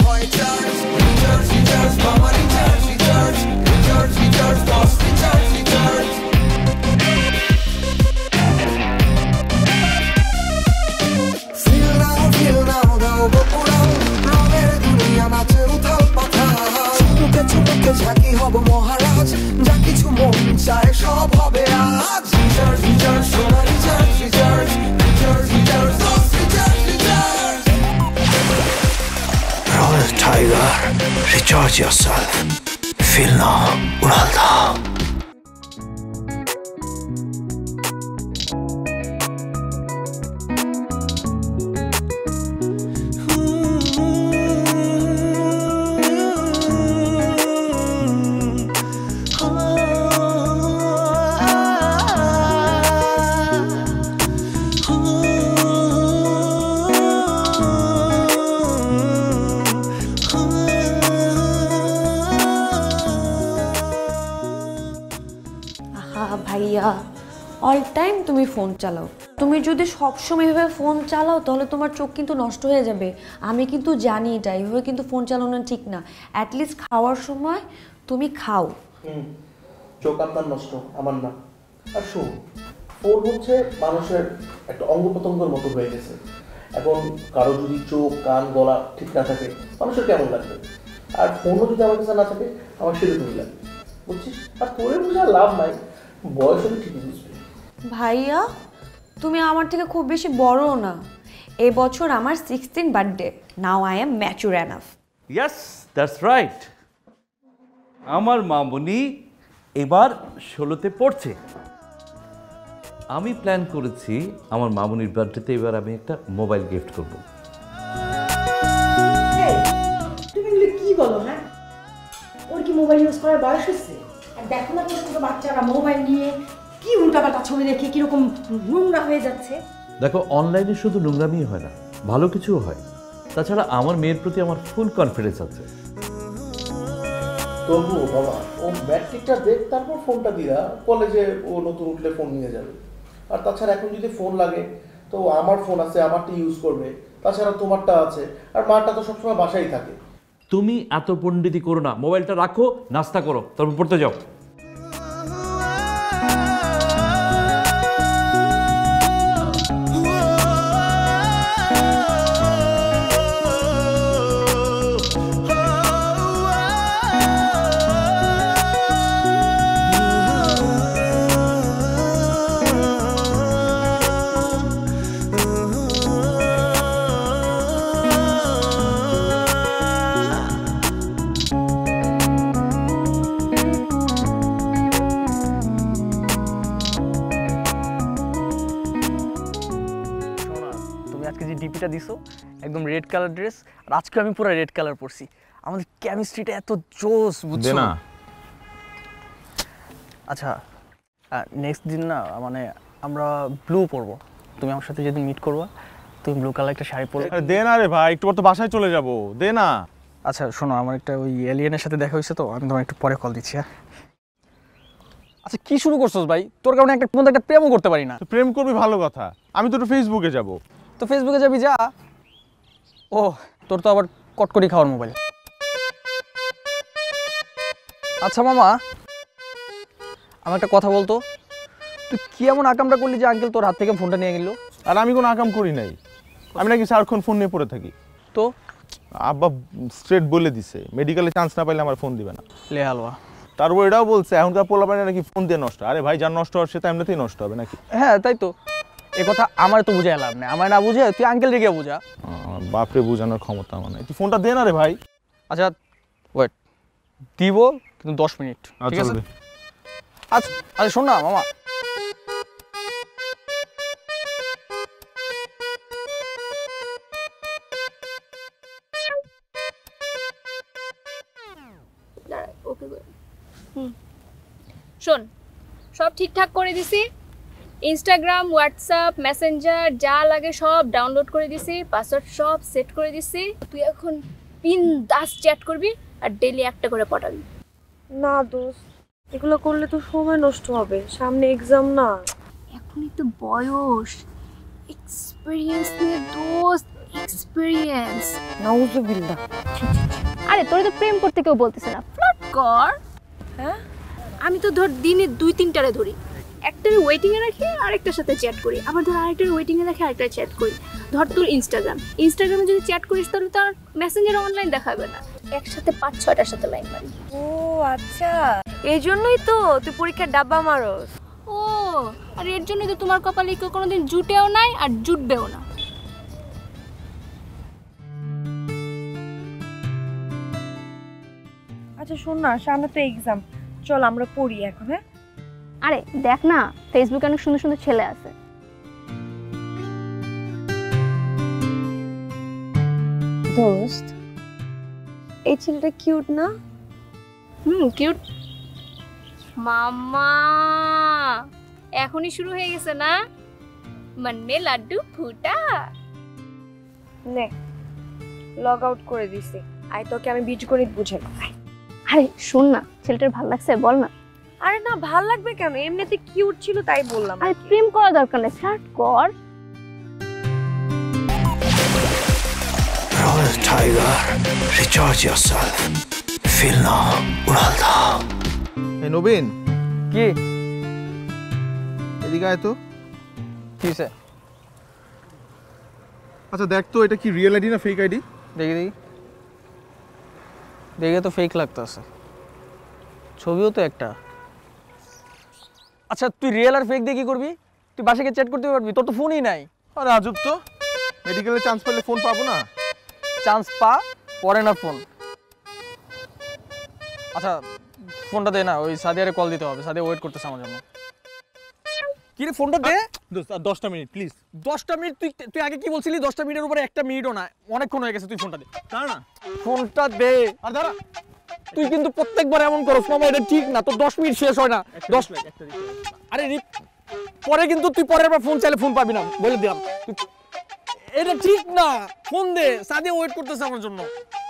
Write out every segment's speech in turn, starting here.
হয় charge recharge recharge মামা recharge recharge recharge recharge boss recharge recharge feel now দাও বকুড়াও রঙের দুনিয়া নাচে উথাল পাথাল চুপকে চুপকে ঝাঁকি হব মহারাজ যা কিছু মন চায় সব হবে আজ রিচার্জ রিচার্জ সোনা recharge recharge recharge recharge boss recharge recharge Royal Tiger, recharge yourself. Feel now, उड़ाल दाओ ভাইয়া অল টাইম তুমি ফোন চালাও তুমি যদি সব সময় এভাবে ফোন চালাও তাহলে তোমার চোখ কিন্তু নষ্ট হয়ে যাবে আমি কিন্তু জানি এটা এইভাবে কিন্তু ফোন চালানো ঠিক না অ্যাট লিস্ট খাওয়ার সময় তুমি খাও চোখ আপনার নষ্ট আমার না আর শোন ফোন হচ্ছে মানুষের একটা অঙ্গ প্রত্যঙ্গের মতো হয়ে গেছে এখন কারো যদি চোখ কান গলা ঠিক না থাকে মানুষের কেমন লাগবে আর ফোনও যদি আমার কাছে না থাকে আমার সেরকমই লাগবে বুঝছিস আর তোরে বোঝার লাভ নাই বয়স হলে ঠিকই বুঝবে ভাইয়া তুমি আমার থেকে খুব বেশি বড়ও না এই বছর আমার 16th birthday now I am mature enough yes that's right আমার মামুনি এবার 16তে পড়ছে আমি প্ল্যান করেছি আমার মামুনির বার্থডেতে এবার আমি একটা মোবাইল গিফট করব তুমি কি বলো হ্যাঁ ওর কি মোবাইল ইউজ করার বয়স হচ্ছে আর দেখো না ছোট বাচ্চারা মোবাইল নিয়ে কি উল্টাপাল্টা ছবি দেখে কিরকম নোংরা হয়ে যাচ্ছে দেখো অনলাইনে শুধু নোংরামি হয় না ভালো কিছুও হয় তাছাড়া আমার মেয়ের প্রতি আমার ফুল কনফিডেন্স আছে তবু বাবা ও ম্যাট্রিকটা দেখ তারপর ফোনটা দিয়া কলেজে ও নতুন উঠলে ফোন নিয়ে যাবে আর তাছাড়া এখন যদি ফোন লাগে তো আমার ফোন আছে আমারটা ইউজ করবে তাছাড়া তোমারটা আছে আর মারটা তো সবসময় বাসায় থাকে তুমি এত পণ্ডিতি করো না মোবাইলটা রাখো নাস্তা করো তারপর পড়তে যাও ডিপিটা দিছো একদম রেড কালার ড্রেস আর আজকে আমি পুরো রেড কালার পরছি আমাদের কেমিস্ট্রিটা এত জোস বুঝছো না আচ্ছা নেক্সট দিন না মানে আমরা ব্লু পরবো তুমি আমার সাথে যেদিন মিট করবা তুমি ব্লু কালার একটা শাড়ি পরবে আরে দে না রে ভাই একটু পর তো বাসায় চলে যাব দে না আচ্ছা শোনো আমার একটা ওই এলিয়েনের সাথে দেখা হয়েছে তো আমি তোমার একটু পরে কল দিচ্ছি হ্যাঁ আচ্ছা কি শুরু করছস ভাই তোর কারণে একটা প্রেমও করতে পারি না প্রেম করবি ভালো কথা আমি তো একটু ফেসবুকে যাব তো ফেসবুকে যাবি যা ও তোর তো আবার কটকটি খাওয়ার মোবাইল আচ্ছা মামা আমার একটা কথা বলতো তুই কি এমন আকামটা করলি যে আঙ্কেল তোর হাত থেকে ফোনটা নিয়ে গেল আর আমি কোনো আকাম করি নাই আমি নাকি সারাক্ষণ ফোন নিয়ে পড়ে থাকি তো আব্বা স্ট্রেট বলে দিছে মেডিকেলে চান্স না পাইলে আমার ফোন দিবে না লে হালুয়া তারপর এটাও বলছে এখনকার পোলাপানি নাকি ফোন দিয়ে নষ্ট আরে ভাই যার নষ্ট হওয়ার সে তো এমনিতেই নষ্ট হবে নাকি হ্যাঁ তাই তো এ কথা আমার তো বুঝে লাভ নেই আমার না বুঝে তুই আঙ্কেল রেগে বুঝা বাপরে বুঝানোর ক্ষমতা আমার নাই তুই ফোনটা দে না রে ভাই আচ্ছা ওয়েট দিব কিন্তু 10 মিনিট ঠিক আছে আচ্ছা আরে শোন না মামা শোন সব ঠিকঠাক করে দিছি ইনস্টাগ্রাম হোয়াটসঅ্যাপ মেসেঞ্জার যা লাগে সব ডাউনলোড করে দিছি পাসওয়ার্ড সব সেট করে দিছি তুই এখন বিন্দাস চ্যাট করবি আর ডেইলি একটা করে পাঠাবি না দোস্ত এগুলো করলে তো সময় নষ্ট হবে সামনে এক্সাম না এখনই তো বয়স এক্সপেরিয়েন্স নিয়ে দোস্ত এক্সপেরিয়েন্স। নাউজুবিল্লাহ। আরে তোরে তো প্রেম করতে কেউ বলতেছে না, ফ্লার্ট কর। হ্যাঁ আমি তো ধর দিনে 2-3টারে ধরি, একটারে ওয়েটিং এ রাখি আর একটার সাথে চ্যাট করি, আবার ধর আরেকটারে ওয়েটিং এ রাখি আরেকটারে চ্যাট করি। ধর তোর ইনস্টাগ্রামে যদি চ্যাট করিস তাহলে তার মেসেঞ্জারে অনলাইন দেখাবে না, একসাথে 5-6টার সাথে লাইন মারি। ও আচ্ছা, এই জন্যই তো তুই পরীক্ষার ডাব্বা মারস। ও আর এর জন্য তো তোমার কপালে কেউ কোনোদিন জুটেও নাই আর জুটবেও না। আচ্ছা শোন না, সামনে তো এক্সাম, চল আমরা পড়ি এখন। হ্যাঁ আরে দেখ না, ফেসবুকে অনেক সুন্দর সুন্দর ছেলে আছে। দোস্ত, এই ছেলেটা কিউট না? কিউট। মামা এখনই শুরু হয়ে গেছে না, মন মে লাড্ডু ফুটা। নে লগ আউট করে দিছি, আই তোকে আমি বীজগণিত বুঝাই। আরে শোন না, ছেলেটার ভালো লাগছে বল না। আরে না, ভাল লাগবে কেন, এমনিতে কিউট ছিল তাই বললাম। আরে প্রেম করা দরকার নেই, ফ্লার্ট কর। Royal Tiger, recharge yourself. Feel now, উড়াল দাও। এই নবীন, কি এদিকে আয় তো। কিসে? আচ্ছা দেখ তো, এটা কি রিয়েল আইডি না ফেক আইডি? দেখি দেখি, দেখে তো ফেক লাগতেছে, ছবিও তো একটা। আচ্ছা তুই রিয়েল আর ফেক দিয়ে কি করবি? তুই বাসায় গিয়ে চ্যাট করতে পারবি? তোর তো ফোনই নাই। আরে আজব তো, মেডিকেলে চান্স পেলে ফোন পাবো না? চান্স পা, পরে না ফোন। আচ্ছা ফোনটা দে না, ওই সাদিয়ারে কল দিতে হবে, সাদিয়া ওয়েট করতেছে আমার জন্য। কি রে ফোনটা দে। 10টা মিনিট প্লিজ। 10টা মিনিট? তুই আগে কি বলছিলি 10টা মিনিটের উপরে 1টা মিনিটও না, অনেকক্ষণ হয়ে গেছে। তুই ফোনটা দে। দাঁড়া না, ফোনটা দে। আর দাঁড়া। তুই কিন্তু প্রত্যেকবার এমন করস মামা, এটা ঠিক না। তোর 10 মিনিট শেষ হয় না। 10 আরে পরে কিন্তু তুই পরের বার ফোন চাইলে ফোন পাবি না, বলে দিলাম। এটা ঠিক না, ফোন দে। সাদিয়া ওয়েট করতেছে আমার জন্য।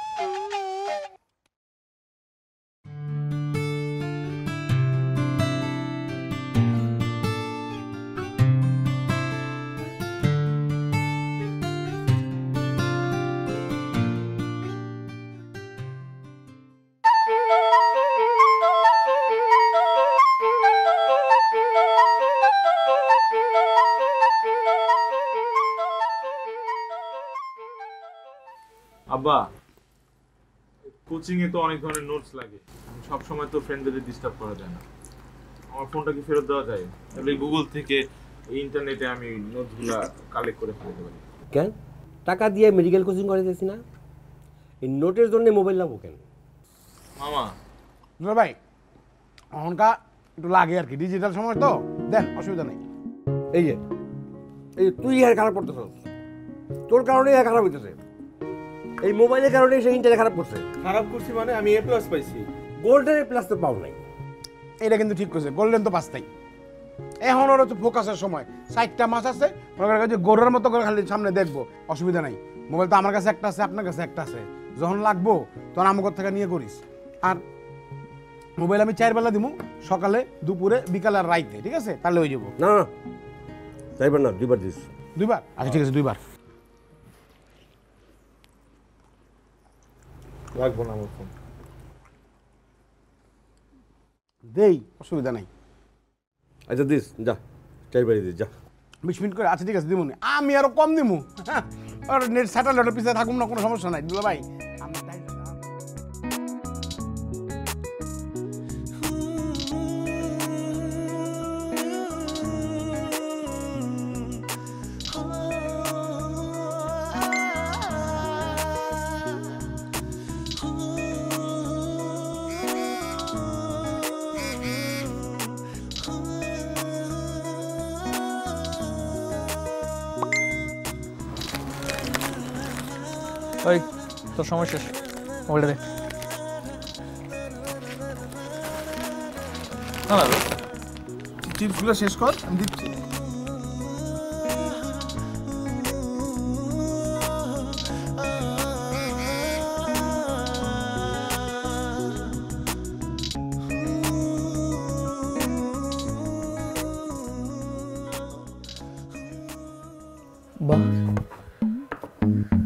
আব্বা, কোচিং এ তো অনেক ধরনের নোটস লাগে, সব সময় তো ফ্রেন্ডদের ডিস্টার্ব করা যায় না। আমার ফোনটা কি ফেরত দেওয়া যায়? তাহলে গুগল থেকে ইন্টারনেটে আমি নোটসগুলো কালেক্ট করে ফেলতে পারি। কেন টাকা দিয়ে মেডিকেল কোচিং করাইতেছি না? এই নোটের জন্য মোবাইল লাগবো কেন? মামা দুলা ভাই, এখনকার একটু লাগে আর কি, ডিজিটাল সময় তো, দেন অসুবিধা নেই। এই যে তুই আর খারাপ করতেছ, তোর কারণেই খারাপ হইতেছে। এই মোবাইলের কারণে সে ইন্টারনেট খারাপ করছে। খারাপ করছি মানে আমি A+ পাইছি। গোল্ডেন প্লাস তো পাও নাই। এটা কিন্তু ঠিক করছে, গোল্ডেন তো পাঁচটাই। এখন ওর হচ্ছে ফোকাসের সময়, 4টা মাস আছে, মনে করেন যে গরুর মতো করে খালি সামনে দেখবো, অসুবিধা নাই। মোবাইল তো আমার কাছে একটা আছে, আপনার কাছে একটা আছে, যখন লাগবো তখন আমার থেকে নিয়ে করিস। আর মোবাইল আমি 4 বেলা দিব, সকালে, দুপুরে, বিকালে আর রাইতে, ঠিক আছে? তাহলে হয়ে যাবো। না না, চাইবার না, 2বার দিস। 2বার? আচ্ছা ঠিক আছে, 2বার লাগবো না আমার ফোন। দেই, অসুবিধা নাই। আচ্ছা দিস, যা 4বারই দিস, যা। 20 মিনিট করে? আচ্ছা ঠিক আছে, দিমুনি। আমি আরো কম দিমু, আর নেট স্যাটেলাইটের পিছিয়ে থাকুম না, কোনো সমস্যা নাই দুলা ভাই। ওই তোর সময় শেষ, মোবাইলটা দে। টিপসগুলো শেষ কর, আমি দিচ্ছি। বাহ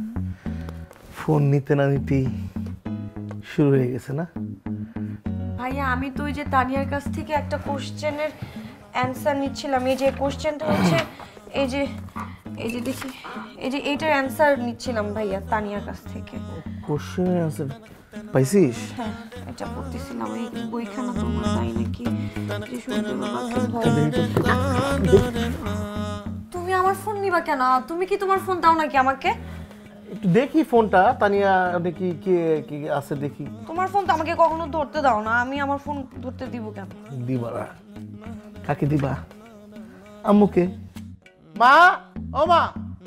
ফোন নিতে না নিতেই শুরু হয়ে গেছে না? ভাইয়া আমি তো ওই যে তানিয়ার কাছ থেকে একটা কোশ্চেনের অ্যান্সার নিচ্ছিলাম। এই যে কোশ্চেনটা হচ্ছে এই যে দেখি এইটার অ্যান্সার নিচ্ছিলাম ভাইয়া তানিয়ার কাছ থেকে। কোশ্চেনের অ্যান্সার পাইছিস? হ্যাঁ এটা পড়তেছিলাম, এই বইখানা তোমার নাই নাকি? তুমি আমার ফোন নিবা কেন? তুমি কি তোমার ফোন দাও নাকি আমাকে? একটু দেখি ফোনটা, তানিয়া দেখি কে কি আছে দেখি। তোমার ফোন তো আমাকে কখনো ধরতে দাও না, আমি আমার ফোন ধরতে দিব কেন? দিবা না? কাকে দিবা? আম্মুকে। মা, ও মা,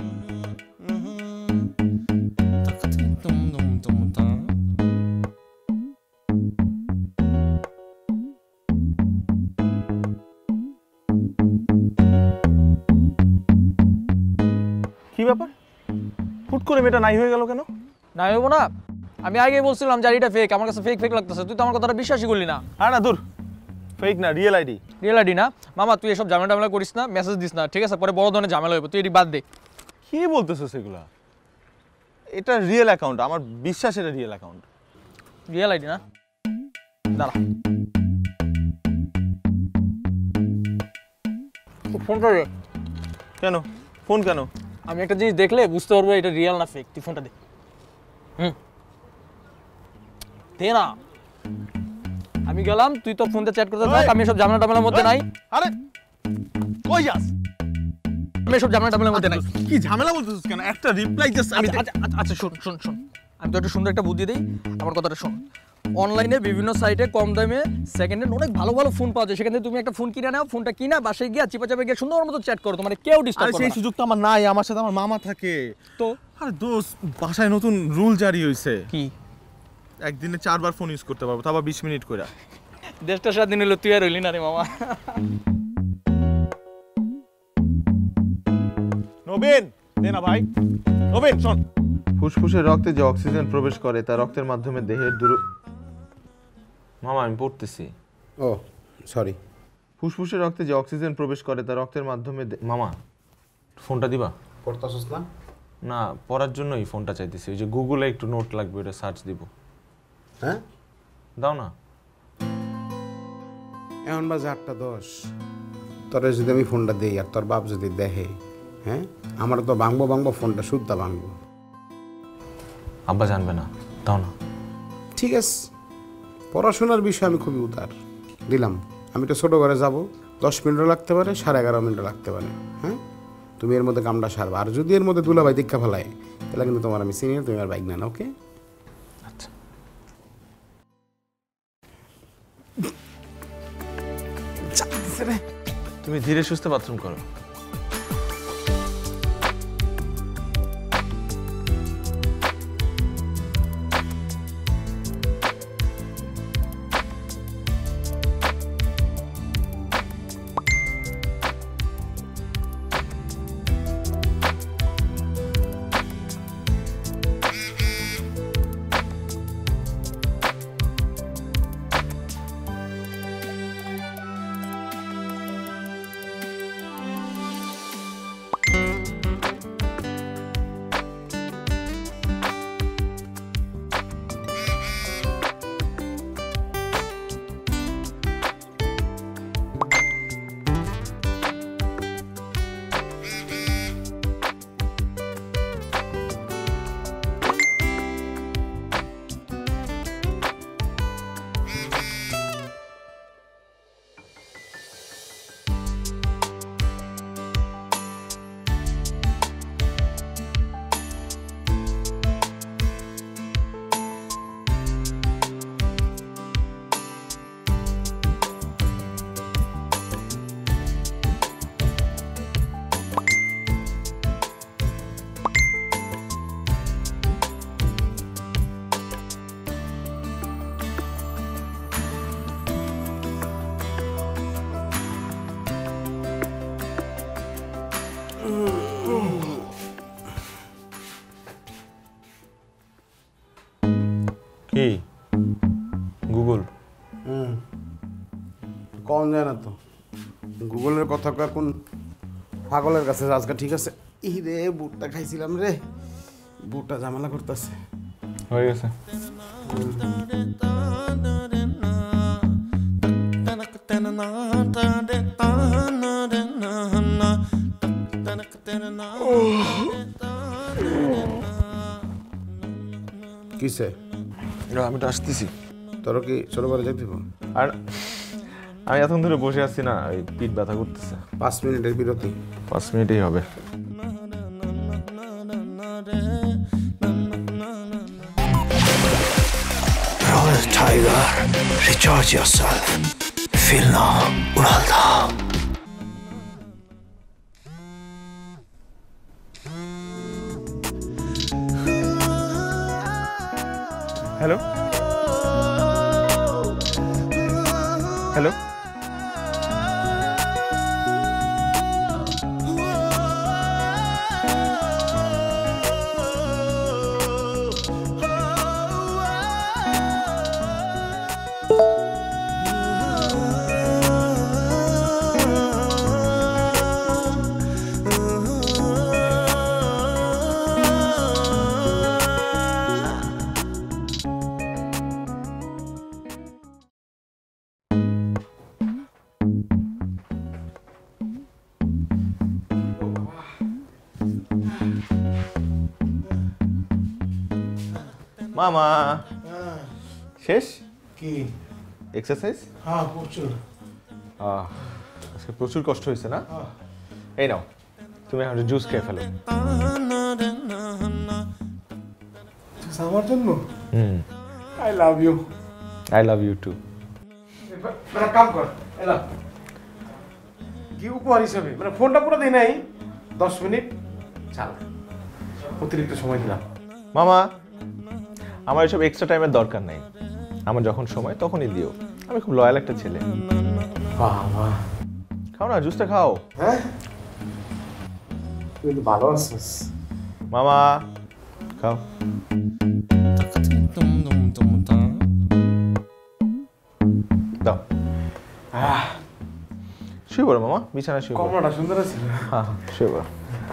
কি ব্যাপার, হুট করে মেয়েটা নাই হয়ে গেল কেন? নাই হবো না? আমি আগেই বলছিলাম যে এটা ফেক, আমার কাছে ফেক ফেক লাগতেছে। তুই তো আমার কথাটা বিশ্বাসই করলি না। আর না দূর, ফেক না, রিয়েল আইডি। রিয়েল আইডি না মামা, তুই এসব ঝামেলা টামেলা করিস না, মেসেজ দিস না, ঠিক আছে? পরে বড় ধরনের ঝামেলা হইব, তুই এটি বাদ দে। কি বলতেছো সেগুলা? এটা রিয়েল অ্যাকাউন্ট, আমার বিশ্বাস এটা রিয়েল অ্যাকাউন্ট। রিয়েল আইডি না? দাঁড়া, ফোনটা দে। কেন ফোন কেন? আমি একটা জিনিস দেখলে বুঝতে পারবো এটা রিয়েল না ফেক। তুই ফোনটা দে। দে না। আমি গেলাম, তুই তো ফোনতে চ্যাট করতে থাক, আমি সব ঝামেলা টামেলার মধ্যে নাই। আরে কই যাস? আমি সব ঝামেলা টামেলার মধ্যে নাই। কি ঝামেলা বলতেছিস কেন? একটা রিপ্লাই জাস্ট আমি আচ্ছা শোন, আমি তো একটা সুন্দর একটা বুদ্ধি দিই, আমার কথাটা শোন। অনলাইনে বিভিন্ন সাইটে কম দামে সেকেন্ড হ্যান্ড অনেক ভালো ভালো ফোন পাওয়া যায়, সেখান থেকে তুমি একটা ফোন কিনে নাও, ফোনটা কিনা বাসায় গিয়ে চিপা গিয়ে সুন্দর মতো চ্যাট করো, তোমার কেউ ডিস্টার্ব করবে না। সেই সুযোগ তো আমার নাই, আমার সাথে আমার মামা থাকে তো। আরে দোস্ত, বাসায় নতুন রুল জারি হয়েছে। কি? একদিনে 4 বার ফোন ইউজ করতে পারবো, তাও 20 মিনিট করে। দেশটা স্বাধীন হলো, তুই আর হইলি না রে মামা। নবীন দে না ভাই, নবীন শোন। ফুসফুসের রক্তে যে অক্সিজেন প্রবেশ করে তা রক্তের মাধ্যমে দেহের মামা আমি পড়তেছি। Oh sorry. ফুসফুসের রক্তে যে অক্সিজেন প্রবেশ করে তা রক্তের মাধ্যমে মামা ফোনটা দিবা? পড়তাছস না? না, পড়ার জন্যই ফোনটা চাইতেছি। ওই যে গুগলে একটু নোট লাগবে, ওটা সার্চ দিব। হ্যাঁ দাও না। এখন বাজে 8:10। তোরে যদি আমি ফোনটা দিই আর তোর বাপ যদি দেখে, হ্যাঁ আমার তো ভাঙবো ফোনটা, শুদ্ধা ভাঙবো। আব্বা জানবে না, দাও না। ঠিক আছে, পড়াশোনার বিষয়ে আমি খুবই উদার। দিলাম। আমি তো ছোটো ঘরে যাব, 10 মিনিটও লাগতে পারে, 11:30 মিনিটও লাগতে পারে। হ্যাঁ তুমি এর মধ্যে কামটা সারবা। আর যদি এর মধ্যে দুলাভাই দীক্ষা ফেলায়, তাহলে কিন্তু তোমার আমি সিনিয়র, তুমি আর বাইক না। ওকে? আচ্ছা। তুমি ধীরে সুস্থে বাথরুম করো। কি গুগল? কম যায় না তো গুগলের কথা, কোন পাগলের কাছে আজকে। ঠিক আছে, এই রে বুটটা খাইছিলাম রে, বুটটা ঝামেলা করতেছে। হয়ে গেছে। কিসে? আমি তো আসতেছি। তোর কি চলো করে যেতে হবে? আর আমি এতক্ষণ ধরে বসে আছি না, ওই পিঠ ব্যথা করতেছে। 5 মিনিটের বিরতি। 5 মিনিটেই হবে। Royal Tiger, recharge yourself. Feel now, Uralda. Hello hello, মামা শেষ কি এক্সারসাইজ? হ্যাঁ প্রচুর। আজকে প্রচুর কষ্ট হয়েছে না? এই নাও, তুমি এখন জুস খেয়ে ফেলো। আমার জন্য? I love you. I love you too. মানে কাম কর, এলা কি উপহার হিসাবে, মানে ফোনটা পুরো দিই নাই, 10 মিনিট চাল, অতিরিক্ত সময় দিলাম। মামা, আমার এসব এক্সট্রা টাইমের দরকার নাই, আমার যখন সময় তখনই দিও। আমি খুব লয়াল একটা ছেলে। বাবা খাও না, জুসটা খাও। হ্যাঁ তুই তো ভালো আছিস মামা, খাও। দাও। শুয়ে পড়ো মামা, বিছানা শুয়ে পড়ো। কমলাটা সুন্দর আছে। হ্যাঁ শুয়ে পড়ো।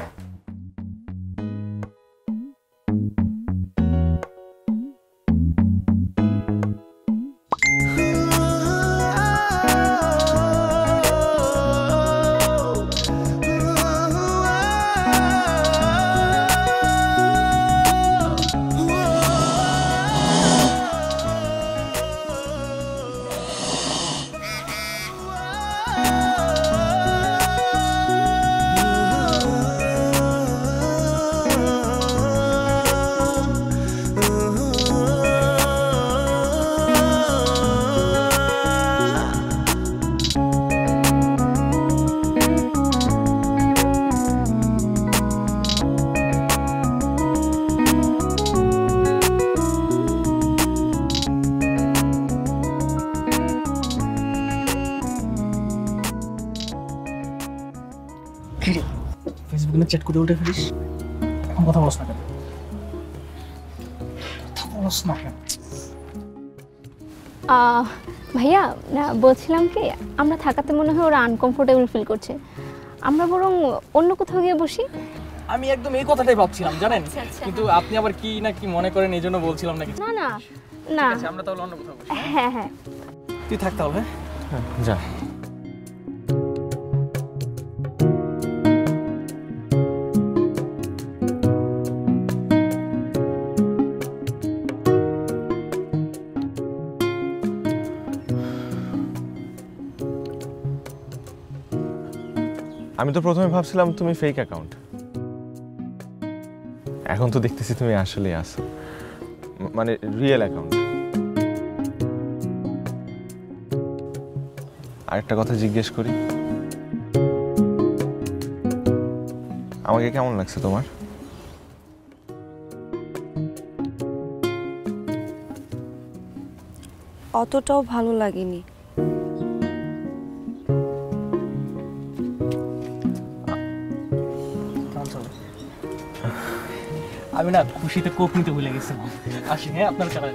ফেসবুকে চ্যাট করে উঠে ফেলিস, এখন কথা বলছ না কেন? ভাইয়া বলছিলাম কি, আমরা থাকাতে মনে হয় ওরা আনকমফোর্টেবল ফিল করছে, আমরা বরং অন্য কোথাও গিয়ে বসি। আমি একদম এই কথাটাই ভাবছিলাম জানেন, কিন্তু আপনি আবার কি না কি মনে করেন এই জন্য বলছিলাম না। না না না, আমরা তাহলে অন্য কোথাও বসি। হ্যাঁ হ্যাঁ তুই থাক তাহলে। হ্যাঁ যা। আমি তো প্রথমে ভাবছিলাম তুমি ফেক অ্যাকাউন্ট, এখন তো দেখতেছি তুমি আসলে আছো, মানে রিয়েল অ্যাকাউন্ট। আরেকটা কথা জিজ্ঞেস করি, আমাকে কেমন লাগছে তোমার? অতটাও ভালো লাগেনি। আমি না খুশিতে কোপ নিতে ভুলে গেছিলাম। আসি হ্যাঁ, আপনার চালায়।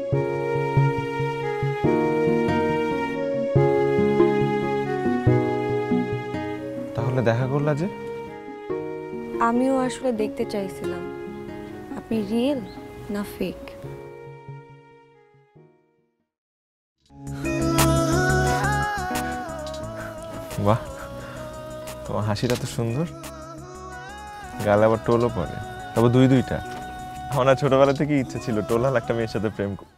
তাহলে দেখা করলা যে? আমিও আসলে দেখতে চাইছিলাম আপনি রিয়েল না ফেক। বাহ, তোমার হাসিটা তো সুন্দর, গালে আবার টোলও পড়ে, তবে দুইটা। আমার ছোটবেলা থেকে ইচ্ছে ছিল টোলাল একটা মেয়ের সাথে প্রেম করব।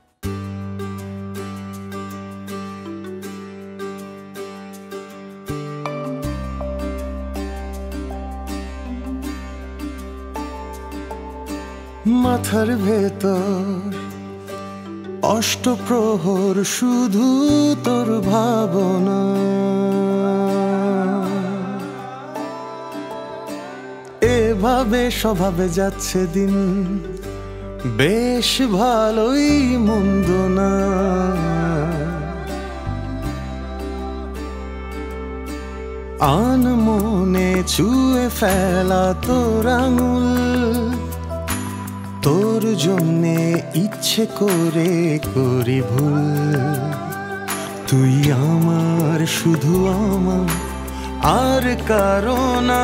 মাথার ভেতর অষ্টপ্রহর শুধু তোর ভাবনা, এভাবে স্বভাবে যাচ্ছে দিন, বেশ ভালোই মন্দ না। আনমনে ছুঁয়ে ফেলা তোর আঙুল, তোর জন্যে ইচ্ছে করে করি ভুল। তুই আমার, শুধু আমার, আর কারো না।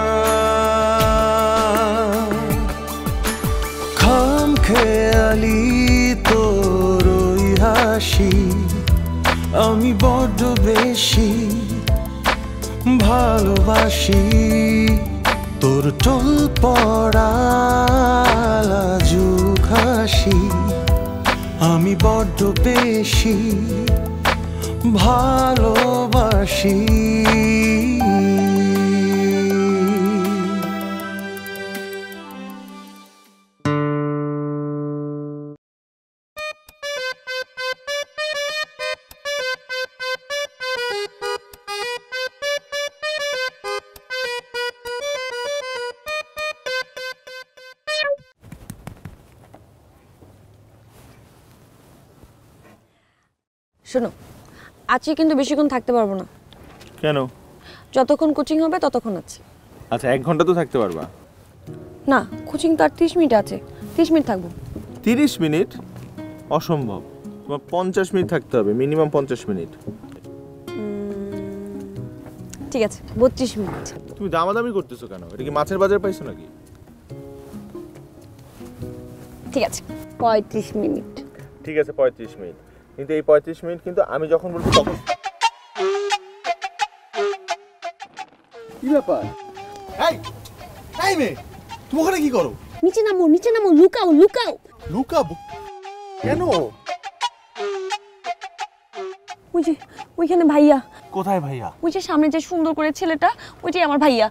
খামখেয়ালি তোর ওই হাসি আমি বড্ড বেশি ভালোবাসি। তোর টোল পড়া লাজুক হাসি আমি বড্ড বেশি ভালোবাসি। শোনো, আজকে কিন্তু বেশিক্ষণ থাকতে পারবো না। কেন? যতক্ষণ কোচিং হবে ততক্ষণ আছে। আচ্ছা, 1 ঘন্টা তো থাকতে পারবা? না, কোচিং তো আর 30 মিনিট আছে, 30 মিনিট থাকবো। 30 মিনিট? অসম্ভব, তোমার 50 মিনিট থাকতে হবে, মিনিমাম 50 মিনিট। ঠিক আছে, 32 মিনিট। তুমি দামাদামি করতেছো কেন? এটা কি মাছের বাজার পাইছো নাকি? ঠিক আছে, 35 মিনিট। ঠিক আছে, 35 মিনিট। কিন্তু এই 35 মিনিট কিন্তু আমি যখন বলবো তখন। কি ব্যাপার? এই এই মেয়ে, তুমি ওখানে কি করো? নিচে নামো, নিচে নামো, লুকাও লুকাও। লুকাবো কেন? ওই যে ওইখানে ভাইয়া। কোথায় ভাইয়া? ওই যে সামনে যে সুন্দর করে ছেলেটা, ওইটাই আমার ভাইয়া।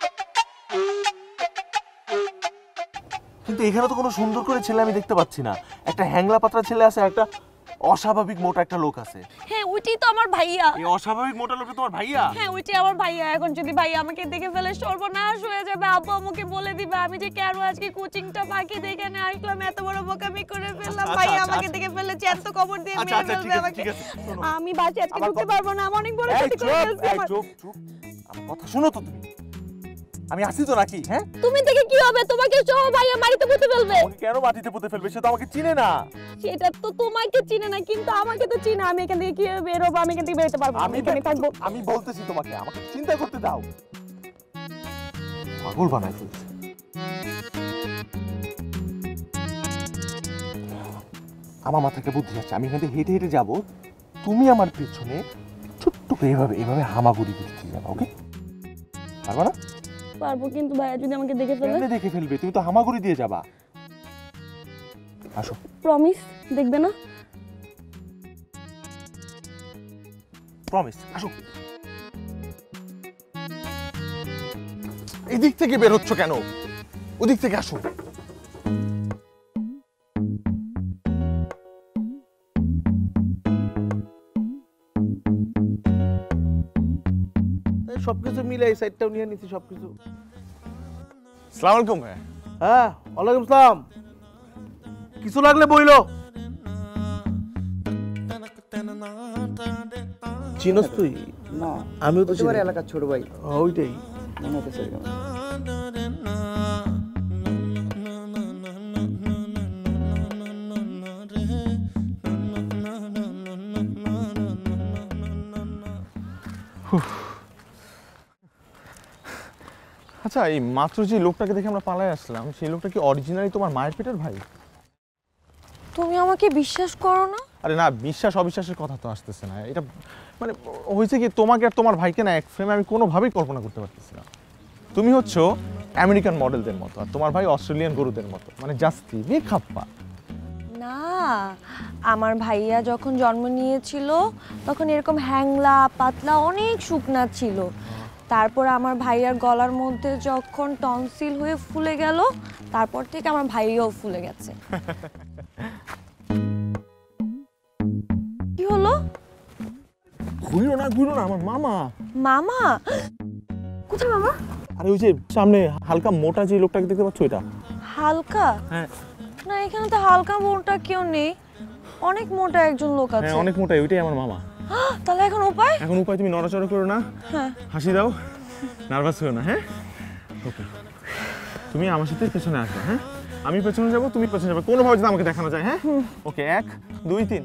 কিন্তু এখানে তো কোনো সুন্দর করে ছেলে আমি দেখতে পাচ্ছি না। একটা হ্যাংলা পাতলা ছেলে আছে, একটা অস্বাভাবিক মোটা একটা লোক আছে। হ্যাঁ, ওইটাই তো আমার ভাইয়া। এই অস্বাভাবিক মোটা লোকটা তোমার ভাইয়া? হ্যাঁ, ওইটাই আমার ভাইয়া। এখন যদি ভাইয়া আমাকে দেখে ফেলে সর্বনাশ হয়ে যাবে। আব্বু আমাকে বলে দিবে আমি যে কেন আজকে কোচিংটা বাকি দিয়ে এখানে আসলাম, এত বড় বোকামি করে ফেললাম। ভাইয়া আমাকে দেখে ফেলে জ্যান্ত কবর দিয়ে মেরে ফেলবে আমাকে। আমি বাসে আজকে ঢুকতে পারবো না, আমি অনেক বড় ক্ষতি করে ফেলছি। চুপ চুপ, আমার কথা শোনো তো তুমি। আমি আসি তো নাকি? হ্যাঁ, তুমি থেকে কি হবে? তোমাকে সহ ভাইয়া বাড়িতে পুঁতে ফেলবে। আমাকে কেন মাটিতে পুঁতে ফেলবে? সে তো আমাকে চিনে না। সেটা তো তোমাকে চিনে না, কিন্তু আমাকে তো চিনে। আমি এখান থেকে কিভাবে বের হবো? আমি এখান থেকে বেরোতে পারবো না, আমি এখানে থাকবো। আমি বলতেছি তোমাকে, আমাকে চিন্তা করতে দাও। পাগল বানাই ফেলছে। আমার মাথায় একটা বুদ্ধি আছে। আমি এখান থেকে হেঁটে হেঁটে যাবো, তুমি আমার পেছনে ছোট্ট করে এভাবে এভাবে হামাগুড়ি করতে যাবো। ওকে? পারবা না? পারবো, কিন্তু ভাইয়া যদি আমাকে দেখে ফেলে? কেন দেখে ফেলবে? তুমি তো হামাগুড়ি দিয়ে যাবা। আসো। প্রমিস দেখবে না? প্রমিস। আসো। এই দিক থেকে বের হচ্ছ কেন? ওদিক থেকে আসো। সবকিছু মিলে এই সাইডটাও নিয়ে নিছি সবকিছু। আসসালামু আলাইকুম ভাই। হ্যাঁ, ওয়ালাইকুম আসসালাম। কিছু লাগলে বইলো। চিনস তুই? না, আমিও তো চিনি। এলাকার ছোট ভাই। ওইটাই মনে হচ্ছে। আচ্ছা, এই মাত্র যে লোকটাকে দেখে আমরা পালায় আসলাম, সেই লোকটা কি অরিজিনালি তোমার মায়ের পেটের ভাই? তুমি আমাকে বিশ্বাস করো না? আরে না, বিশ্বাস অবিশ্বাসের কথা তো আসতেছে না, এটা মানে হয়েছে কি তোমাকে আর তোমার ভাইকে না এক ফ্রেমে আমি কোনোভাবেই কল্পনা করতে পারতেছি না। তুমি হচ্ছে আমেরিকান মডেলদের মতো আর তোমার ভাই অস্ট্রেলিয়ান গরুদের মতো, মানে জাস্তি খাপ্পা। না, আমার ভাইয়া যখন জন্ম নিয়েছিল তখন এরকম হ্যাংলা পাতলা অনেক শুকনা ছিল। তারপর আমার ভাইয়ার গলার মধ্যে যখন টনসিল হয়ে ফুলে গেল, তারপর থেকে আমার ভাইয়াও ফুলে গেছে। কি হলো? ঘুরো না আমার মামা। মামা? কোথায় মামা? আরে ওই যে সামনে হালকা মোটা যে লোকটাকে দেখতে পাচ্ছ, এটা হালকা? হ্যাঁ। না, এখানে তো হালকা মোটা কেউ নেই, অনেক মোটা একজন লোক আছে। হ্যাঁ, অনেক মোটা, ওইটাই আমার মামা। তাহলে এখন উপায়? এখন উপায় তুমি নড়াচড়া করো না, হ্যাঁ, হাসি দাও, নার্ভাস হও না। হ্যাঁ, ওকে, তুমি আমার সাথে পেছনে আসবে। হ্যাঁ, আমি পেছনে যাবো, তুমি পেছনে যাবে, কোনোভাবে যদি আমাকে দেখানো যায়। হ্যাঁ, ওকে, 1 2 3।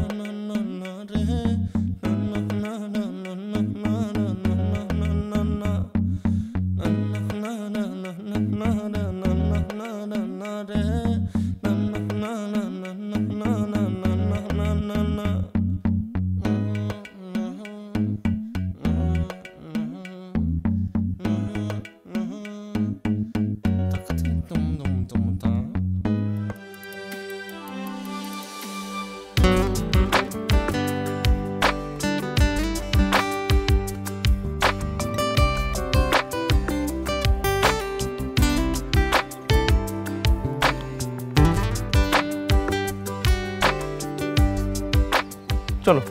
চলো।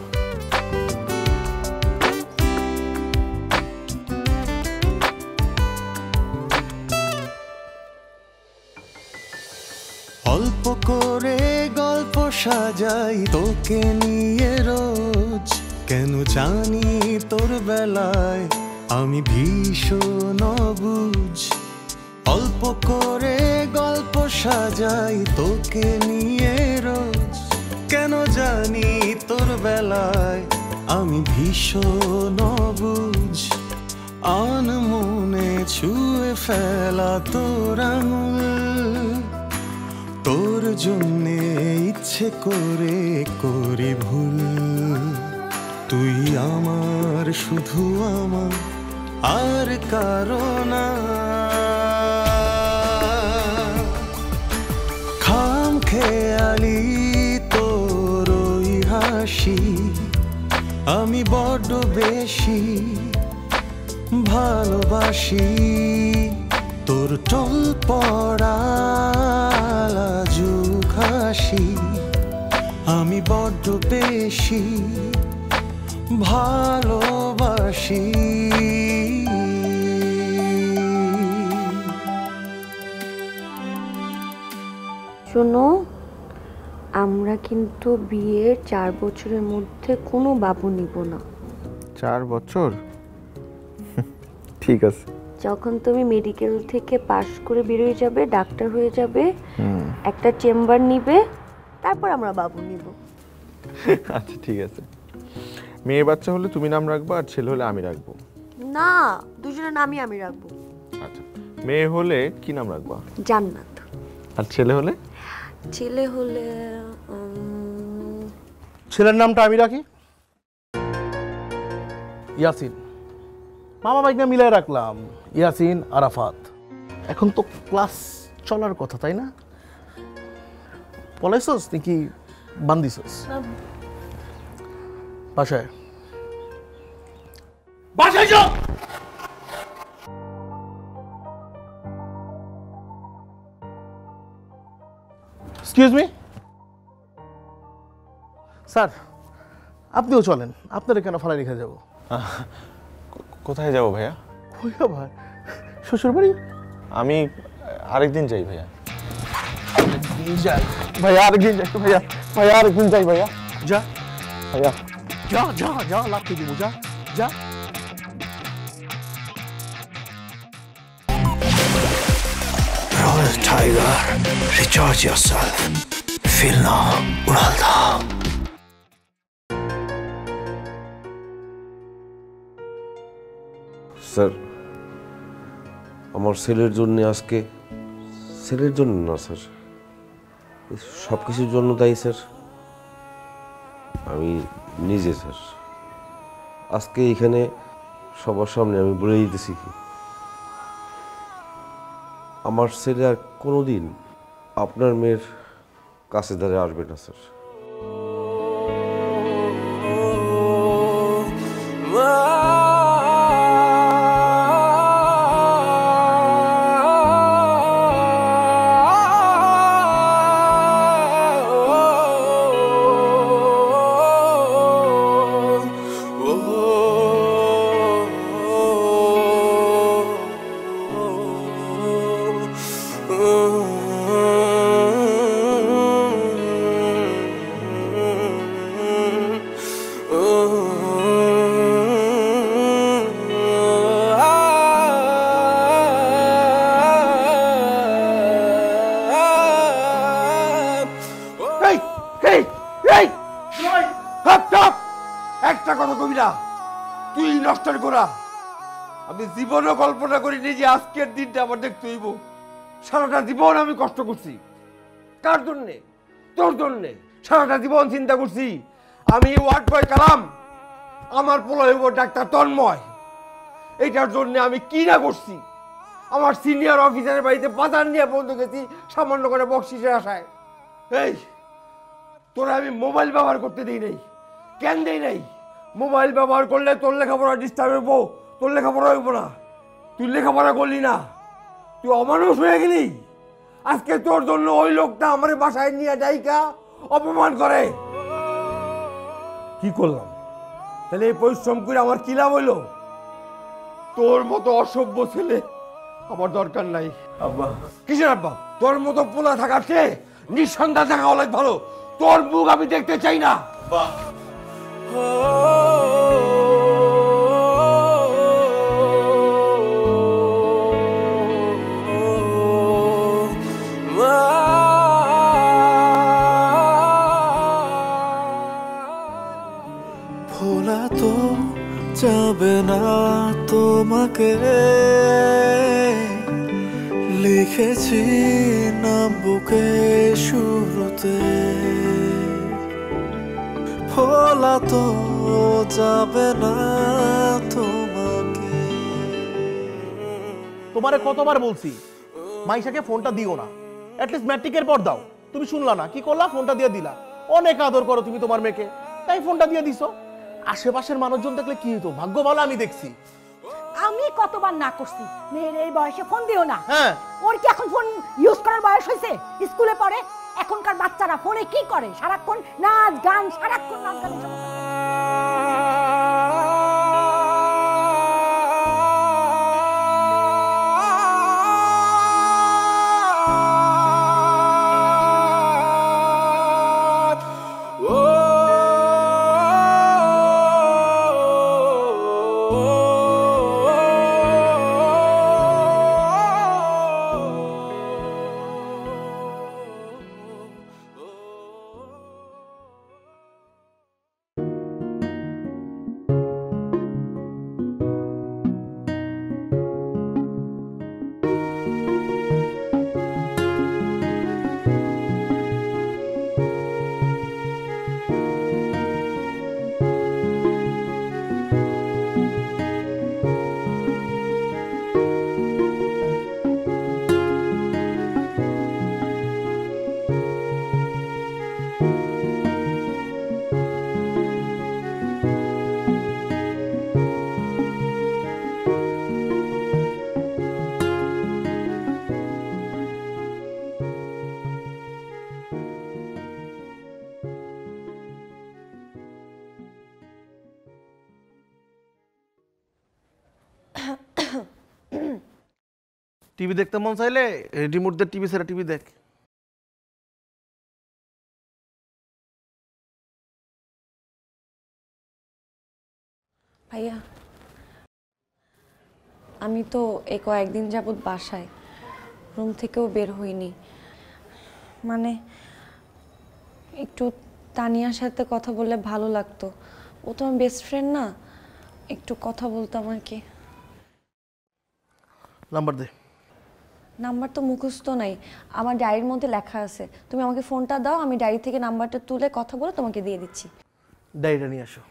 অল্প করে গল্প সাজাই তোকে নিয়ে রোজ, কেন জানি তোর বেলায় আমি ভীষণ অবুঝ। অল্প করে গল্প সাজাই তোকে নিয়ে রোজ, কেন জানি তোর বেলায় আমি ভীষণ অবুঝ। আনমনে ছুঁয়ে ফেলা তোর আঙুল, তোর জন্যে ইচ্ছে করে করি ভুল। তুই আমার, শুধু আমার, আর কারো না। খাম খেয়ালি তোর ওই হাসি আমি বড্ড বেশি ভালোবাসি। তোর টল পড়া লাজুক হাসি আমি বড্ড বেশি ভালোবাসি। শোনো, আমরা কিন্তু বিয়ের 4 বছরের মধ্যে কোনো বাবু নিব না। 4 বছর? ঠিক আছে। যখন তুমি মেডিকেল থেকে পাশ করে বেরিয়ে যাবে, ডাক্তার হয়ে যাবে, একটা চেম্বার নিবে, তারপর আমরা বাবু নিব। আচ্ছা ঠিক আছে। মেয়ে বাচ্চা হলে তুমি নাম রাখবা আর ছেলে হলে আমি রাখবো। না, দুজনের নামই আমি রাখবো। আচ্ছা, মেয়ে হলে কি নাম রাখবা? জান্নাত। আর ছেলে হলে? ছেলে হলে ছেলের নামটা আমি রাখি ইয়াসিন। মামা ভাইকে মিলাই রাখলাম ইয়াসিন আরাফাত। এখন তো ক্লাস চলার কথা, তাই না? পলাইছস নাকি বান্দিছস? বাসায় বাসায় যাও। এক্সকিউজ মি স্যার, আপনিও চলেন। আপনারা কেন ফালাই রেখে যাবো? কোথায় যাবো ভাইয়া? কই আবার? শ্বশুর বাড়ি? আমি আরেকদিন যাই ভাইয়া। যাই ভাইয়া, আরেকদিন যাই ভাইয়া। ভাইয়া আরেকদিন যাই ভাইয়া। যা ভাইয়া, যা যা যা, লাগতে দিব, যা যা। Royal Tiger, recharge yourself. Feel now, Unalda. Sir, আমার ছেলের জন্য আজকে, ছেলের জন্য না স্যার, সব কিছুর জন্য দায়ী স্যার আমি নিজে স্যার আজকে এখানে সবার সামনে আমি বলে দিতেছি কি আমার ছেলে আর কোনোদিন আপনার মেয়ের কাছে ধারে আসবে না স্যার। একটা কথা কবি না, তুই নষ্টের গোড়া। আমি জীবনও কল্পনা করিনি যে আজকের দিনটা আমার দেখতে হইব। সারাটা জীবন আমি কষ্ট করছি, কার জন্যে? তোর জন্যে। সারাটা জীবন চিন্তা করছি আমি ওয়ার্ড বয় কালাম, আমার পোলা হইব ডাক্তার তন্ময়। এইটার জন্য আমি কি না করছি। আমার সিনিয়র অফিসারের বাড়িতে বাজার নিয়ে বন্ধু গেছি সামান্য করে বকশিসের আশায়। এই তোরা আমি মোবাইল ব্যবহার করতে দিই নাই। কেন দেই নাই? মোবাইল ব্যবহার করলে তোর লেখাপড়া ডিস্টার্ব হইব, তোর লেখাপড়া হইব না। তুই লেখাপড়া করলি না, তুই অমানুষ হয়ে গেলি। আজকে তোর জন্য ওই লোকটা আমার বাসায় নিয়ে ডাইকা অপমান করে। কি করলাম তাহলে? এই পরিশ্রম করে আমার কি লাভ হইল? তোর মতো অসভ্য ছেলে আমার দরকার নাই। আব্বা কিসের আব্বা? তোর মতো পোলা থাকার চেয়ে নিঃসন্তান থাকা অনেক ভালো। তোর মুখ আমি দেখতে চাই না। ভোলা তো যাবে না তোমাকে, লিখেছি নাম বুকে শুরুতে। ভোলা তো যাবে না তোমাকে। তোমারে কতবার বলছি মাইশাকে ফোনটা দিও না, অ্যাটলিস্ট ম্যাট্রিকের পর দাও। তুমি শুনলা না, কি করলা? ফোনটা দিয়ে দিলা। অনেক আদর করো তুমি তোমার মেয়েকে, তাই ফোনটা দিয়ে দিছো। আশেপাশের মানুষজন দেখলে কি হতো? ভাগ্য ভালো আমি দেখছি। আমি কতবার না করছি মেয়ের এই বয়সে ফোন দিও না। হ্যাঁ, ওর কি এখন ফোন ইউজ করার বয়স হয়েছে? স্কুলে পড়ে। এখনকার বাচ্চারা ফোনে কি করে? সারাক্ষণ নাচ গান, সারাক্ষণ নাচ গান। টিভি দেখতে মন চাইলে রিমোট দিয়ে টিভি ছাড়া টিভি দেখ। ভাইয়া আমি তো এই কয়েকদিন যাবত বাসায়, রুম থেকেও বের হইনি। মানে একটু তানিয়ার সাথে কথা বললে ভালো লাগতো। ও তো আমার বেস্ট ফ্রেন্ড না, একটু কথা বলতাম আর কি। নাম্বার দে। নাম্বার তো মুখস্থ নাই, আমার ডায়েরির মধ্যে লেখা আছে। তুমি আমাকে ফোনটা দাও, আমি ডায়েরি থেকে নাম্বারটা তুলে কথা বলে তোমাকে দিয়ে দিচ্ছি। ডায়েরিটা নিয়ে আসো।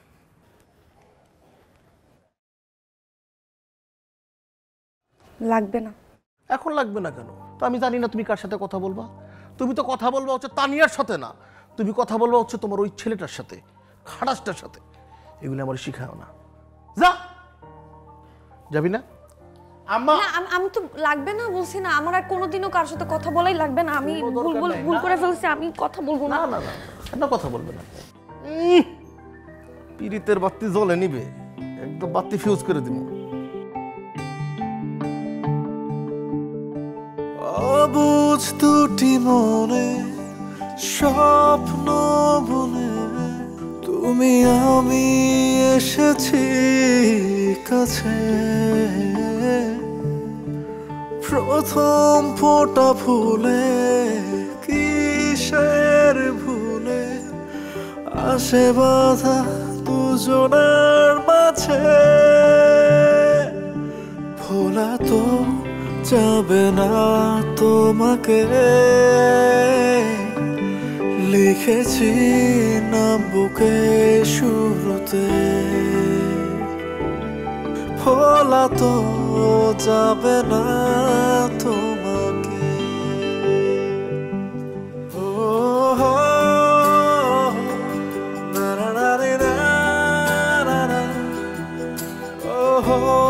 লাগবে না। এখন লাগবে না কেন? তো আমি জানি না তুমি কার সাথে কথা বলবা। তুমি তো কথা বলবা হচ্ছে তানিয়ার সাথে না, তুমি কথা বলবা হচ্ছে তোমার ওই ছেলেটার সাথে, খাড়াসটার সাথে। এগুলো আমার শিখাও না। যা, যাবি না? আম্মা আমি তো লাগবে না বলছি না, আমার আর কোনোদিনও কার সাথে কথা বলাই লাগবে না। আমি ভুল করে ফেলছি, আমি কথা বলবো না। না না না, কথা বলবে না। পিরিতের বাতি জ্বলে নিবে, একদম বাতি ফিউজ করে দিব। অবুঝ দুটি মনে স্বপ্ন বনে তুমি আমি এসেছি কাছে, প্রথম ফোঁটা ফুলে কিসের ভুলে আসে বাধা দুজনের মাঝে, ভোলা তো যাবে না তোমাকে, লিখেছি নাম বুকে শুরুতে, ভোলা তো যাবে না তোমাকে। ও না না না না না, ও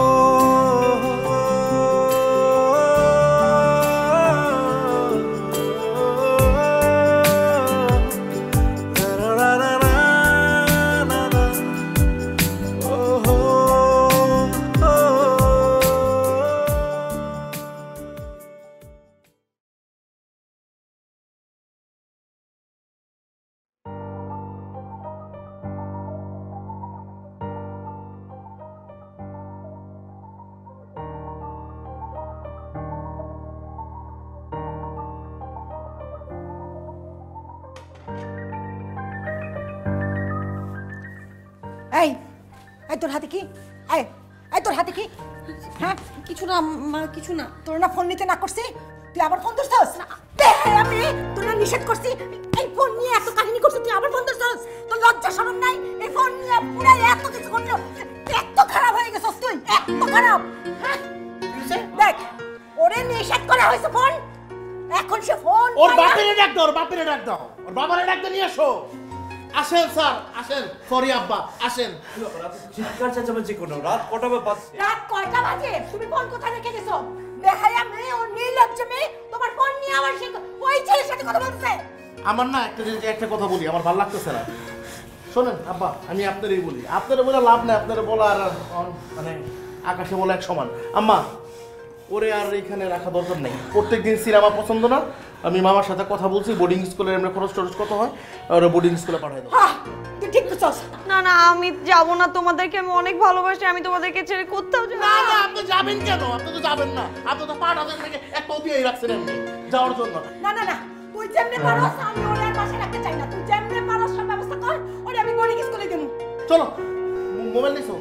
এই এই তোর হাতে কি? এই এই তোর হাতে কি? হ্যাঁ কিছু না মা, কিছু না। তোর না ফোন নিতে না করছি, তুই আবার ফোন ধরছস? আমি তোর না নিষেধ করছি, এই ফোন নিয়ে এত কাহিনী করছিস, তুই আবার ফোন ধরছস? তোর লজ্জা শরম নাই? এই ফোন নিয়ে পুরো এত কিছু করলো, এত খারাপ হয়ে গেছস তুই, এত খারাপ। হ্যাঁ দেখ, ওরে নিষেধ করা হয়েছে ফোন, এখন সে ফোন ওর বাপেরে ডাক দাও, ওর বাপেরে ডাক দাও, ওর বাবারে ডাক দিয়ে নিয়ে আসো। আসেন স্যার, আসেন। সরি আব্বা, আসেন। চিৎকার চেঁচামেচি কোনো রাত কটা বাজে? রাত কয়টা বাজে? তুমি ফোন কোথায় রেখে গেছো? বেহায়া মেয়ে, ও নির্লজ্জ মেয়ে, তোমার ফোন নিয়ে আমার ওই ছেলের সাথে কথা বলছে। আমার না একটা কথা বলি, আমার ভালো লাগতেছে না। শোনেন আব্বা, আমি আপনারই বলি, আপনারা বলে লাভ নাই, আপনারা বলা আর মানে আকাশে বলা এক সমান। আম্মা, ওরে আর এখানে রাখা দরকার নেই। প্রত্যেকদিন সিনেমা পছন্দ না, আমি মামার সাথে কথা বলছি, বোর্ডিং স্কুলে আমরা খরচ টরচ কত হয়, আর বোর্ডিং স্কুলে পাঠাই দেবো। তুই ঠিক করছস। না না, আমি যাব না, তোমাদেরকে আমি অনেক ভালোবাসি, আমি তোমাদেরকে ছেড়ে কোথাও যাব না। না আপনি যাবেন কেন? আপনি তো যাবেন না, আপনি তো পাঠাতেন থেকে এক পাও দিয়েই রাখছেন এমনি যাওয়ার জন্য। না না না, তুই যেমনে পারস আমি ওরে আর পাশে রাখতে চাই না, তুই যেমনে পারস সব ব্যবস্থা কর, ওরে আমি বোর্ডিং স্কুলে দেব। চলো, মোবাইল নিছো?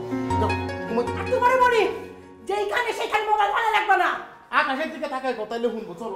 আর তোমারে বলি, যেইখানে সেখানে মোবাইল ভালো লাগবে না। আকাশের দিকে তাকাই কথা, তাইলে শুনবো। চলো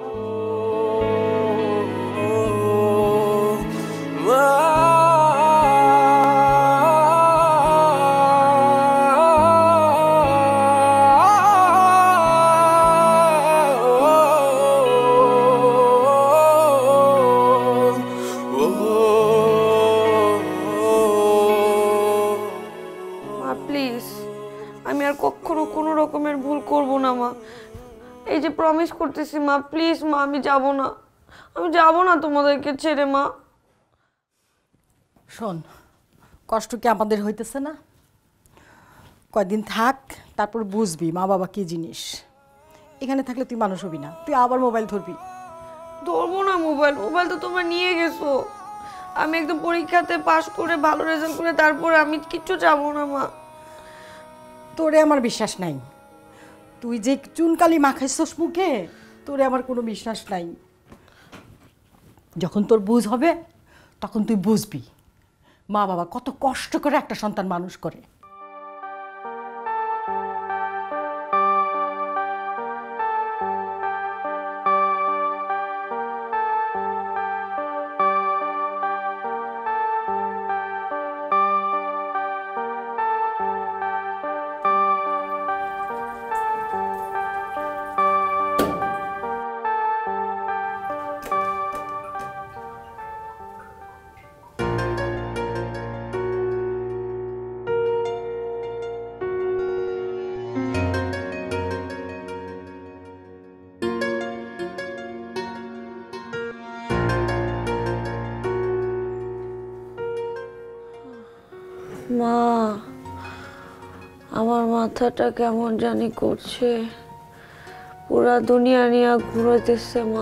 প্লিজ, আমি আর কখনো কোনো রকমের ভুল করব না মা, এই যে প্রমিস করতেছি মা, প্লিজ মা, আমি যাব না, আমি যাব না তোমাদেরকে ছেড়ে মা। শোন, কষ্ট কি আমাদের হইতেছে না? কয়দিন থাক, তারপর বুঝবি মা বাবা কি জিনিস। এখানে থাকলে তুই মানুষ হবি না, তুই আবার মোবাইল ধরবি। ধরবো না মোবাইল, মোবাইল তো তোমরা নিয়ে গেছো। আমি একদম পরীক্ষাতে পাশ করে ভালো রেজাল্ট করে তারপরে আমি কিচ্ছু যাবো না মা। তোরে আমার বিশ্বাস নাই, তুই যে চুনকালি মাখাইছস মুখে, তোরে আমার কোনো বিশ্বাস নাই। যখন তোর বুঝ হবে তখন তুই বুঝবি মা বাবা কত কষ্ট করে একটা সন্তান মানুষ করে। মা, আমার মাথাটা কেমন জানি করছে, পুরা দুনিয়া নিয়ে ঘুরাইতেছে মা।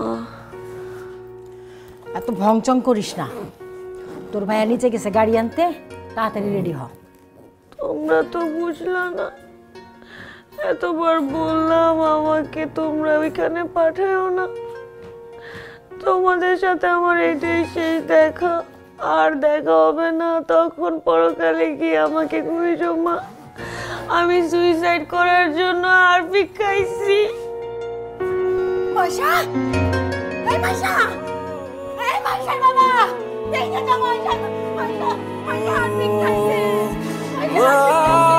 এত ভংচং করিস না, তোর ভাইয়া নিচে গেছে গাড়ি আনতে, তাড়াতাড়ি রেডি হ। তোমরা তো বুঝলা না, এতবার বললাম আমাকে তোমরা ওইখানে পাঠাও না। তোমাদের সাথে আমার এইটাই শেষ দেখা, আর দেখা হবে না। তখন পরকালে গিয়ে আমাকে খুঁজো মা। আমি সুইসাইড করার জন্য হারপিক খাইছি। মাইশা, এই মাইশা, এই মাইশা বাবা, দেখে যা মাইশা, মাইশা, মাইশা হারপিক খাইছে, মাইশা হারপিক খাইছে।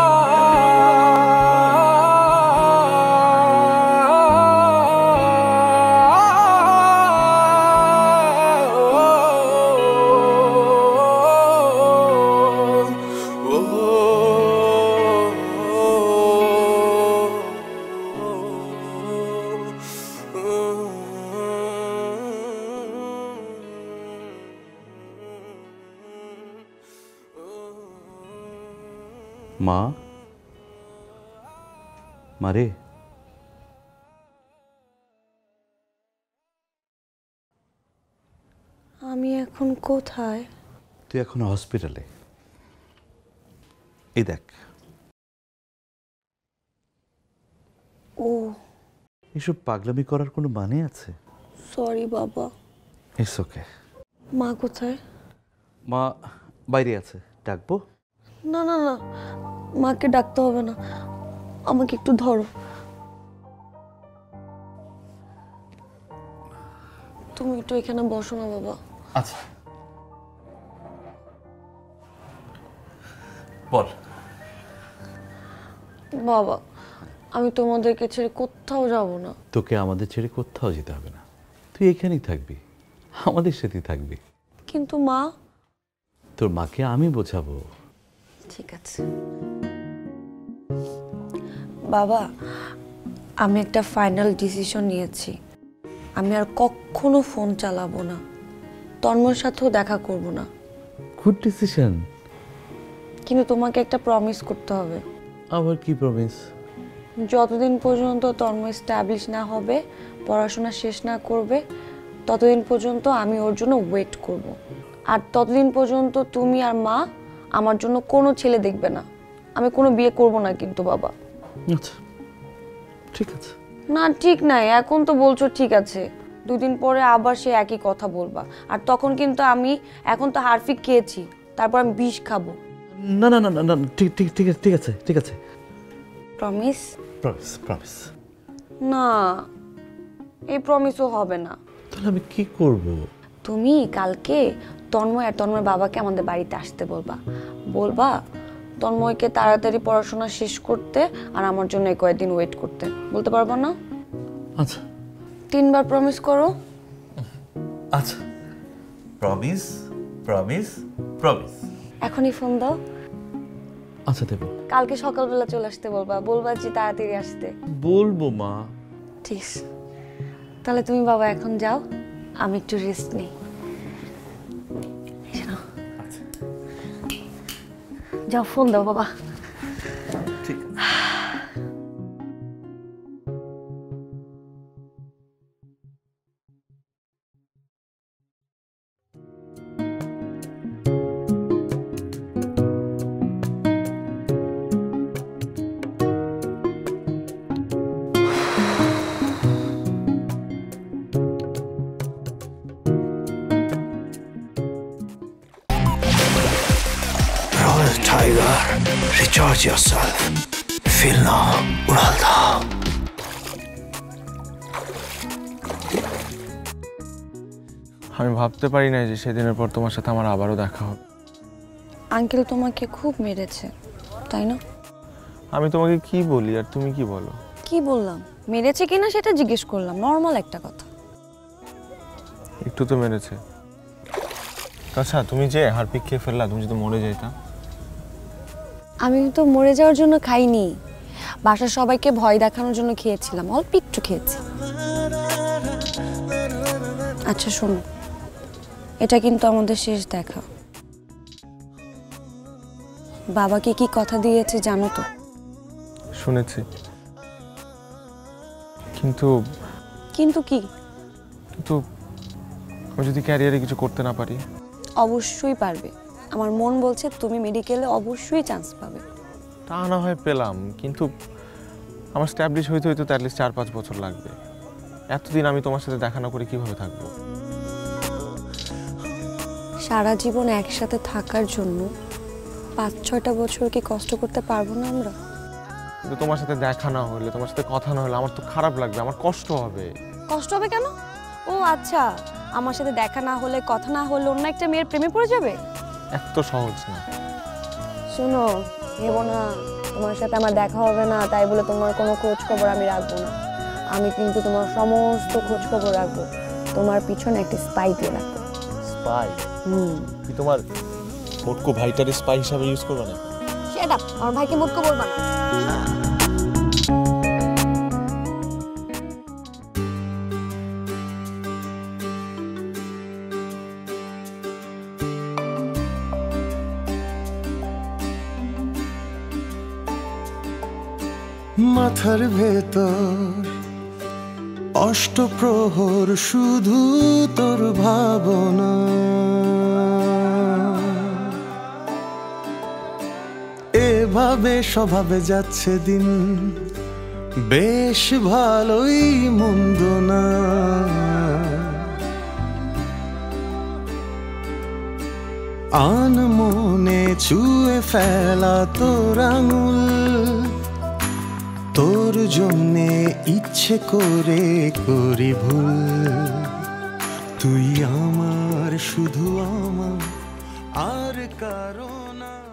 মা, মারে, আমি এখন কোথায়? তুই এখন হসপিটালে। এই দেখ। ও, এসব পাগলামি করার কোনো মানে আছে? সরি বাবা। It's okay. মা কোথায়? মা বাইরে আছে, ডাকবো? না না না, মাকে ডাকতে হবে না, আমাকে একটু ধরো। তুমি একটু এখানে বসো না বাবা। আচ্ছা, বল। বাবা, আমি তোমাদেরকে ছেড়ে কোথাও যাব না। তোকে আমাদের ছেড়ে কোথাও যেতে হবে না, তুই এখানেই থাকবি, আমাদের সাথেই থাকবি। কিন্তু মা? তোর মাকে আমি বোঝাবো। ঠিক আছে বাবা, আমি একটা ফাইনাল ডিসিশন নিয়েছি। আমি আর কখনো ফোন চালাবো না, তন্ময়ের সাথেও দেখা করব না। Good decision. কিন্তু তোমাকে একটা প্রমিস করতে হবে। আবার কি প্রমিস? যতদিন পর্যন্ত তন্ময় স্ট্যাবলিশ না হবে, পড়াশোনা শেষ না করবে, ততদিন পর্যন্ত আমি ওর জন্য ওয়েট করব। আর ততদিন পর্যন্ত তুমি আর মা আমার জন্য কোনো ছেলে দেখবে না। আমি কোনো বিয়ে করব না কিন্তু বাবা। আচ্ছা ঠিক আছে। না ঠিক নাই, এখন তো বলছো ঠিক আছে, দুদিন পরে আবার সে একই কথা বলবা। আর তখন কিন্তু আমি, এখন তো হারফিক খেয়েছি, তারপর আমি বিষ খাবো। না না না না, ঠিক ঠিক ঠিক আছে ঠিক আছে ঠিক আছে। প্রমিস? Promise promise. না, এই প্রমিসও হবে না। তাহলে আমি কি করব? তুমি কালকে তন্ময় আর তন্ময়ের বাবাকে আমাদের বাড়িতে আসতে বলবা। বলবা তন্ময়কে তাড়াতাড়ি পড়াশোনা শেষ করতে আর আমার জন্য কয়েকদিন ওয়েট করতে। বলতে পারবো না? আচ্ছা। 3 বার প্রমিস করো। আচ্ছা, প্রমিস প্রমিস প্রমিস। এখনই ফোন দাও। আচ্ছা দেব। কালকে সকালবেলা চলে আসতে বলবা, বলবা যে তাড়াতাড়ি আসতে। বলবো মা। ঠিক, তাহলে তুমি বাবা এখন যাও, আমি একটু রেস্ট নিই। যাও ফোন দাও বাবা। ঠিক। Tiger, recharge yourself. Feel now, Uralda. আমি ভাবতে পারি না যে সেদিনের পর তোমার সাথে আমার আবারও দেখা হবে। আঙ্কেল তোমাকে খুব মেরেছে, তাই না? আমি তোমাকে কি বলি আর তুমি কি বলো? কি বললাম? মেরেছে কিনা সেটা জিজ্ঞেস করলাম, নর্মাল একটা কথা। একটু তো মেরেছে। আচ্ছা, তুমি যে হারপিক খেয়ে ফেললা, তুমি যদি মরে যাইতা? আমি তো মরে যাওয়ার জন্য খাইনি, বাসার সবাইকে ভয় দেখানোর জন্য খেয়েছিলাম, অল্প একটু খেয়েছি। আচ্ছা শোনো, এটা কিন্তু আমাদের শেষ দেখা। বাবাকে কি কথা দিয়েছে জানো তো? শুনেছি, কিন্তু কিন্তু কি? কিন্তু আমি যদি ক্যারিয়ারে কিছু করতে না পারি? অবশ্যই পারবে। আমার মন বলছে তুমি মেডিকেলে অবশ্যই চান্স পাবে। তা না হয় পেলাম, কিন্তু আমার স্ট্যাবলিশ হইতে হইতে তো অ্যাটলিস্ট 4-5 বছর লাগবে। এতদিন আমি তোমার সাথে দেখা না করে কিভাবে থাকবো? সারা জীবন একসাথে থাকার জন্য 5-6টা বছর কি কষ্ট করতে পারবো না আমরা? কিন্তু তোমার সাথে দেখা না হলে, তোমার সাথে কথা না হলে আমার তো খারাপ লাগবে, আমার কষ্ট হবে। কষ্ট হবে কেন? ও আচ্ছা, আমার সাথে দেখা না হলে, কথা না হলে অন্য একটা মেয়ের প্রেমে পড়ে যাবে? এত সহজ না। শোনো, ভেবো না তোমার সাথে আমার দেখা হবে না তাই বলে তোমার কোনো খোঁজ খবর আমি রাখবো না। আমি কিন্তু তোমার সমস্ত খোঁজ খবর রাখবো। তোমার পিছনে একটা স্পাই দিয়ে রাখবো। স্পাই? কি তোমার মোটকো ভাইটারে স্পাই হিসাবে ইউজ করবে না? শাট আপ, আমার ভাইকে মোটকো বলবা না। মাথার ভেতর অষ্টপ্রহর শুধু তোর ভাবনা, এভাবে স্বভাবে যাচ্ছে দিন, বেশ ভালোই মন্দ না। আনমনে ছুঁয়ে ফেলা তোর আঙুল, তোর জন্যে ইচ্ছে করে করি ভুল। তুই আমার, শুধু আমার, আর কারো না।